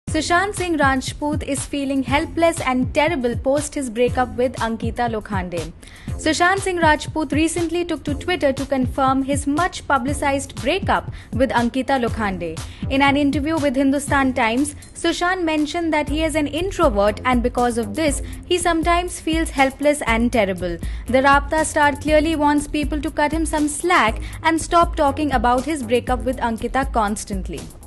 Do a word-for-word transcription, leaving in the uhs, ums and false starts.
Sushant Singh Rajput is feeling helpless and terrible post his breakup with Ankita Lokhande. Sushant Singh Rajput recently took to Twitter to confirm his much publicized breakup with Ankita Lokhande. In an interview with Hindustan Times, Sushant mentioned that he is an introvert and because of this, he sometimes feels helpless and terrible. The Raabta star clearly wants people to cut him some slack and stop talking about his breakup with Ankita constantly.